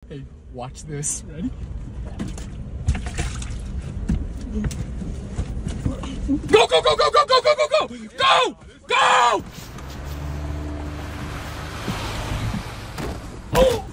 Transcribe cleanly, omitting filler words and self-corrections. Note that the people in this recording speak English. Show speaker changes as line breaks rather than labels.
Hey, watch this. Ready? Go, go, go, go, go, go, go, go, go! Go! Go! Oh!